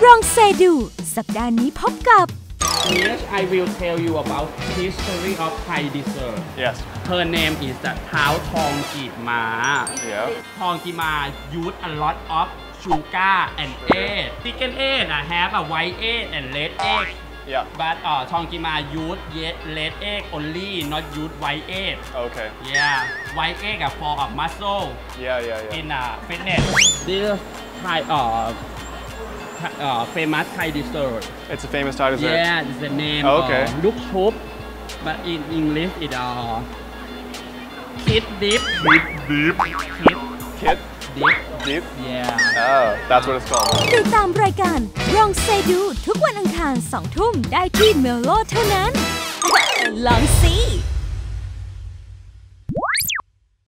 รองเซดูสัปดาห์นี้พบกับ Yes, I will tell you about history of Thai dessert. Yes. Her name is Thao Thong Kit Ma. Yeah. Thong Kit Ma use a lot of sugar and egg. Chicken egg have a white egg and red egg. Yeah. But Thong Kit Ma use red egg only, not use white egg. Okay. Yeah, white egg are for muscle Yeah. in fitness. This Thai famous Thai dessert. It's a famous Thai dessert. Yeah, it's the name. Okay. Look soup, but in English it kid dip. Kid Kit? dip. Deep? Yeah. Oh, that's what it's called. ติดตามรายการรองเซดูทุกวันอังคาร 2 ทุ่มได้ที่เมโลเท่านั้น ลองสิ